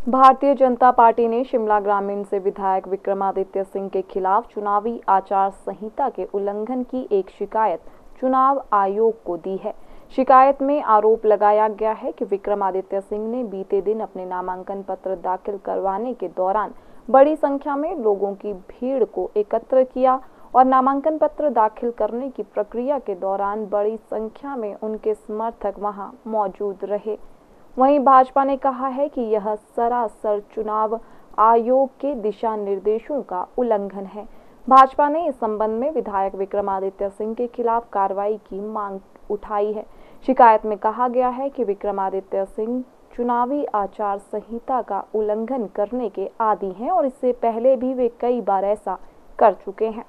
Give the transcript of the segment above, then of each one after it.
Bharatiya Janata party ने शिमला ग्रामीण से विधायक विक्रमादित्य सिंह के खिलाफ चुनावी आचार संहिता के उल्लंघन की एक शिकायत चुनाव आयोग को दी है। शिकायत में आरोप लगाया गया है कि विक्रमादित्य सिंह ने बीते दिन अपने नामांकन पत्र दाखिल करवाने के दौरान बड़ी संख्या में लोगों की भीड़ को एकत्र किया और नामांकन पत्र दाखिल करने की प्रक्रिया के दौरान बड़ी संख्या में उनके समर्थक वहां मौजूद रहे। वहीं भाजपा ने कहा है कि यह सरासर चुनाव आयोग के दिशा निर्देशों का उल्लंघन है। भाजपा ने इस संबंध में विधायक विक्रमादित्य सिंह के खिलाफ कार्रवाई की मांग उठाई है। शिकायत में कहा गया है कि विक्रमादित्य सिंह चुनावी आचार संहिता का उल्लंघन करने के आदी हैं और इससे पहले भी वे कई बार ऐसा कर चुके हैं।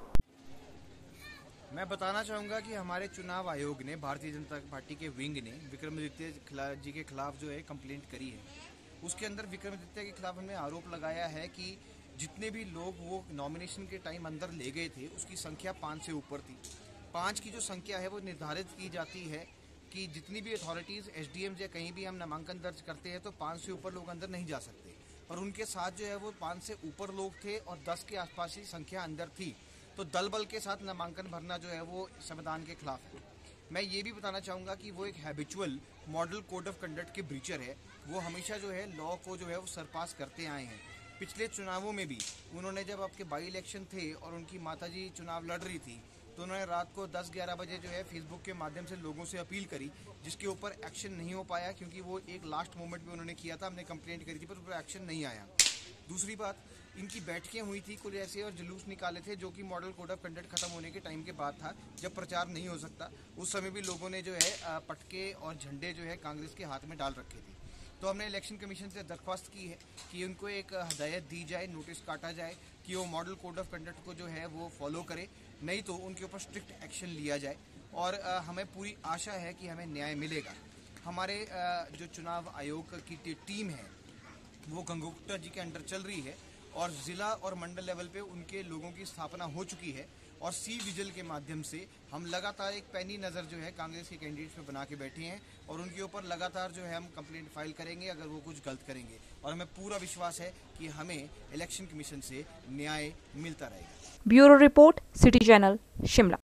मैं बताना चाहूँगा कि हमारे चुनाव आयोग ने, भारतीय जनता पार्टी के विंग ने विक्रमादित्य जी के खिलाफ जो है कंप्लेंट करी है। उसके अंदर विक्रमादित्य के खिलाफ हमने आरोप लगाया है कि जितने भी लोग वो नॉमिनेशन के टाइम अंदर ले गए थे उसकी संख्या 5 से ऊपर थी। 5 की जो संख्या है वो निर्धारित की जाती है कि जितनी भी अथॉरिटीज़, एसडीएम या कहीं भी हम नामांकन दर्ज करते हैं तो 5 से ऊपर लोग अंदर नहीं जा सकते, और उनके साथ जो है वो 5 से ऊपर लोग थे और 10 के आसपास ही संख्या अंदर थी। तो दल बल के साथ नामांकन भरना जो है वो संविधान के खिलाफ है। मैं ये भी बताना चाहूँगा कि वो एक habitual model code of conduct के ब्रीचर है। वो हमेशा जो है लॉ को जो है वो सरपास करते आए हैं। पिछले चुनावों में भी उन्होंने, जब आपके बाई इलेक्शन थे और उनकी माताजी चुनाव लड़ रही थी, तो उन्होंने रात को 10-11 बजे जो है फेसबुक के माध्यम से लोगों से अपील करी, जिसके ऊपर एक्शन नहीं हो पाया क्योंकि वो एक लास्ट मोमेंट में उन्होंने किया था। हमने कंप्लेंट करी थी पर उस पर एक्शन नहीं आया। दूसरी बात, इनकी बैठकें हुई थी कुल ऐसे और जुलूस निकाले थे, जो कि मॉडल कोड ऑफ कंडक्ट खत्म होने के टाइम के बाद था, जब प्रचार नहीं हो सकता। उस समय भी लोगों ने जो है पटके और झंडे जो है कांग्रेस के हाथ में डाल रखे थे। तो हमने इलेक्शन कमीशन से दरख्वास्त की है कि उनको एक हदायत दी जाए, नोटिस काटा जाए कि वो मॉडल कोड ऑफ कंडक्ट को जो है वो फॉलो करे, नहीं तो उनके ऊपर स्ट्रिक्ट एक्शन लिया जाए। और हमें पूरी आशा है कि हमें न्याय मिलेगा। हमारे जो चुनाव आयोग की टीम है वो गंगोत्रा जी के अंडर चल रही है और जिला और मंडल लेवल पे उनके लोगों की स्थापना हो चुकी है, और सी विजिल के माध्यम से हम लगातार एक पैनी नज़र जो है कांग्रेस के कैंडिडेट्स पे बना के बैठे हैं और उनके ऊपर लगातार जो है हम कंप्लेंट फाइल करेंगे अगर वो कुछ गलत करेंगे, और हमें पूरा विश्वास है कि हमें इलेक्शन कमीशन से न्याय मिलता रहेगा। Bureau report, city channel, Shimla.